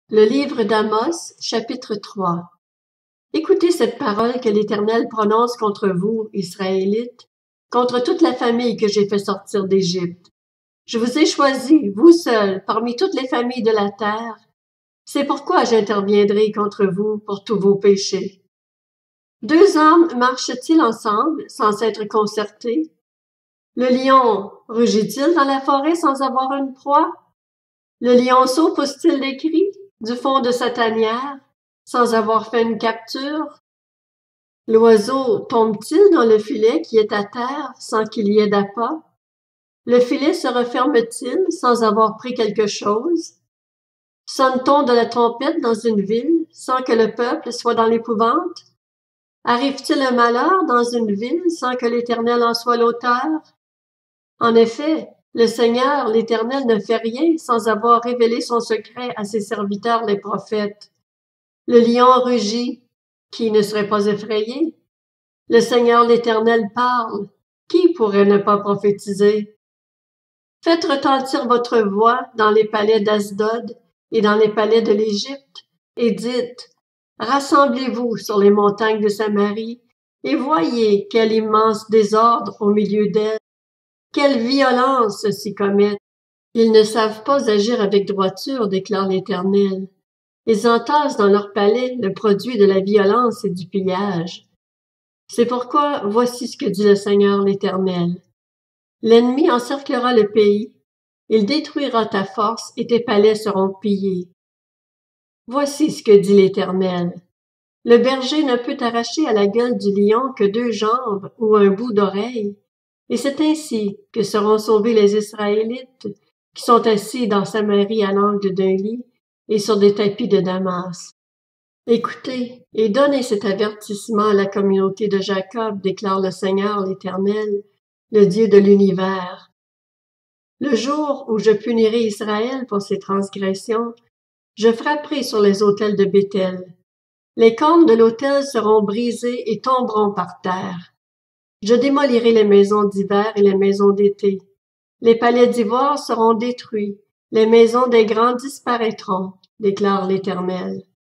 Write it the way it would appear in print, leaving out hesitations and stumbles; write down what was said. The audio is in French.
Le livre d'Amos, chapitre 3. Écoutez cette parole que l'Éternel prononce contre vous, Israélites, contre toute la famille que j'ai fait sortir d'Égypte. Je vous ai choisi, vous seuls, parmi toutes les familles de la terre. C'est pourquoi j'interviendrai contre vous pour tous vos péchés. Deux hommes marchent-ils ensemble sans s'être concertés? Le lion rugit-il dans la forêt sans avoir une proie? Le lionceau pousse-t-il des cris du fond de sa tanière sans avoir fait une capture? L'oiseau tombe-t-il dans le filet qui est à terre sans qu'il y ait d'appât? Le filet se referme-t-il sans avoir pris quelque chose? Sonne-t-on de la trompette dans une ville sans que le peuple soit dans l'épouvante? Arrive-t-il un malheur dans une ville sans que l'Éternel en soit l'auteur? En effet, le Seigneur, l'Éternel, ne fait rien sans avoir révélé son secret à ses serviteurs les prophètes. Le lion rugit, qui ne serait pas effrayé? Le Seigneur, l'Éternel, parle, qui pourrait ne pas prophétiser? Faites retentir votre voix dans les palais d'Asdod et dans les palais de l'Égypte, et dites, rassemblez-vous sur les montagnes de Samarie, et voyez quel immense désordre au milieu d'elles. Quelle violence s'y commet! Ils ne savent pas agir avec droiture, déclare l'Éternel. Ils entassent dans leur palais le produit de la violence et du pillage. C'est pourquoi voici ce que dit le Seigneur l'Éternel. L'ennemi encerclera le pays, il détruira ta force et tes palais seront pillés. Voici ce que dit l'Éternel. Le berger ne peut arracher à la gueule du lion que 2 jambes ou un bout d'oreille. Et c'est ainsi que seront sauvés les Israélites qui sont assis dans Samarie à l'angle d'un lit et sur des tapis de Damas. Écoutez et donnez cet avertissement à la communauté de Jacob, déclare le Seigneur l'Éternel, le Dieu de l'univers. Le jour où je punirai Israël pour ses transgressions, je frapperai sur les autels de Béthel. Les cornes de l'autel seront brisées et tomberont par terre. Je démolirai les maisons d'hiver et les maisons d'été. Les palais d'ivoire seront détruits, les maisons des grands disparaîtront, déclare l'Éternel.